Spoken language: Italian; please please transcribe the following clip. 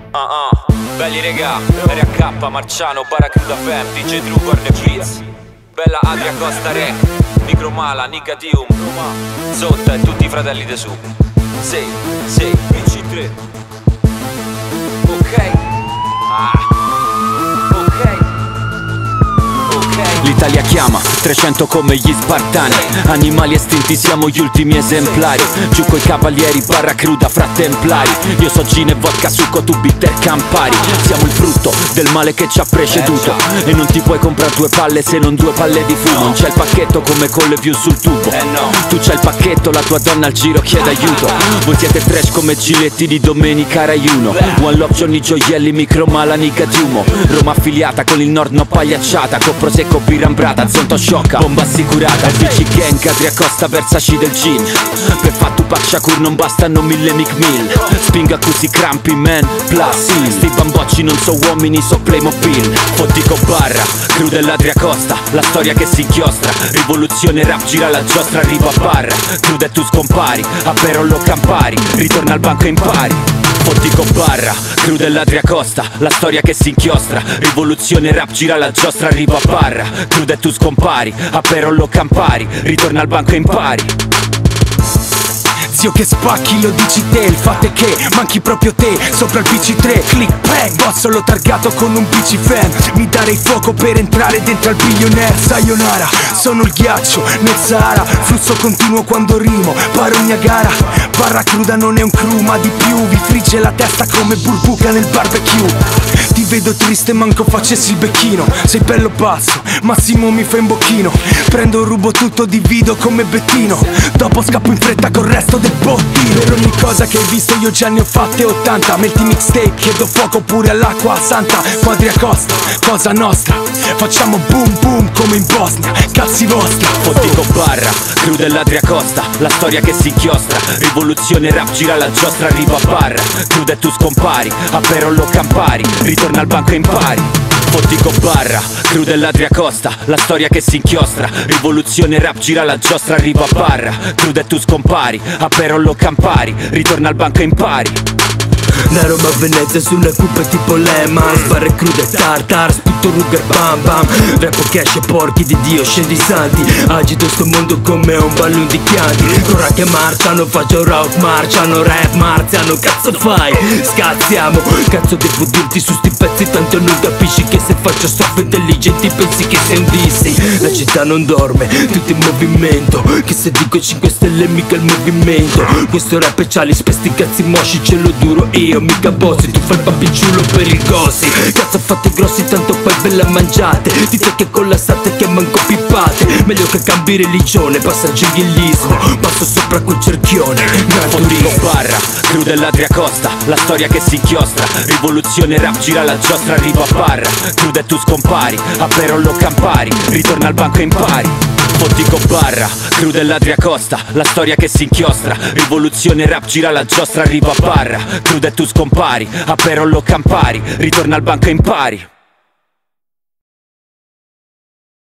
Belli regà, RK, Marciano, Barracuda Fam, DJ True, Corner Beats. Bella Adria Costa Rec, Micromala, Nicatium, Zotta e tutti i fratelli de su. Sì, PC3. Ok. L'Italia chiama, 300 come gli spartani. Animali estinti, siamo gli ultimi esemplari. Giù coi cavalieri, Barracuda fra templari. Io so gin e vodka, succo, tu bitter Campari. Siamo il frutto del male che ci ha preceduto. E non ti puoi comprare 2 palle se non 2 palle di fumo. Non c'è il pacchetto come con le view sul tubo. Tu c'hai il pacchetto, la tua donna al giro chiede aiuto. Voi siete trash come giletti di domenica Rai 1. One Love, Johnny Gioielli, Micromala, Nicatiumo. Roma affiliata con il nord, no pagliacciata. Con prosecco, birrambrata, zonto sciocca, bomba assicurata. Bici gang, Adria Costa, versaci del gin. Per fare Tupac Shakur non bastano 1000 Mick Mill. Spinga così crampi, man, plus sti bambocci non so uomini, so Playmobil. Fottico barra, crew dell'Adria Costa, la storia che si inchiostra. Rivoluzione rap, gira la giostra, arriva a barra. Crew e tu scompari, a Perollo Campari. Ritorna al banco e impari. Fottico barra, crew dell'Adria Costa, la storia che si inchiostra. Rivoluzione rap, gira la giostra, arriva a barra. Crew e tu scompari, a Perollo Campari. Ritorna al banco e impari. Zio che spacchi, lo dici te, il fatto è che manchi proprio te. Sopra il PC3, click bang, boss solo targato con un PC fan. Mi darei fuoco per entrare dentro al billionaire. Sayonara, sono il ghiaccio nel Sahara. Flusso continuo quando rimo, paro ogni gara. Barracuda non è un crew ma di più. Vi frigge la testa come burbuca nel barbecue. Ti vedo triste, manco facessi il becchino. Sei bello basso, Massimo mi fa in bocchino. Prendo, rubo tutto, divido come Bettino. Dopo scappo in fretta col resto del bottino. Per ogni cosa che hai visto io già ne ho fatte 80. Melti mixtape, chiedo fuoco pure all'acqua santa. Adria Costa, cosa nostra. Facciamo boom boom come in Bosnia. Cazzi vostri. Fottico barra, crew dell'Adria Costa, la storia che si inchiostra. Rivoluzione rap, gira la giostra, arriva a barra. Crew e tu scompari, a Perollo Campari. Ritorna al banco e impari. Fottico barra, crew dell'Adria Costa, la storia che si inchiostra. Rivoluzione rap, gira la giostra, arriva a barra. Crew e tu scompari, a Perollo Campari. Ritorna al banco e impari. Da Roma a Venezia su una coupe tipo Lemans. Barre crude tartar, sputo Ruger bam bam. Rappo cash e porchi di Dio, scendi santi. Agito sto mondo come un balloon di chianti. Con rack e marciano, faccio rock marciano. Rap marziano, cazzo fai? Scazziamo, cazzo devo dirti su sti pezzi. Tanto non capisci che se faccio stuff intelligenti pensi che sei un dissi. La città non dorme, tutto in movimento. Che se dico 5 stelle mica il movimento. Questo rap e c'ha gli spesti cazzi mosci, ce lo duro io, mica bossi, tu fai il pappicciulo per il gossi. Cazzo fate grossi, tanto poi ve la mangiate. Dite che collassate che manco pippate. Meglio che cambi religione, passaggio ghilismo. Passo sopra quel cerchione. Fottico barra, crew dell'Adria Costa, la storia che si inchiostra. Rivoluzione rap, gira la giostra, arriva a barra. Crew e tu scompari, a Perollo Campari. Ritorna al banco e impari. Fottico barra, crew dell'Adria Costa, la storia che si inchiostra. Rivoluzione rap, gira la giostra, arriva a barra. Crew e tu scompari, a Perollo Campari. Ritorna al banco e impari.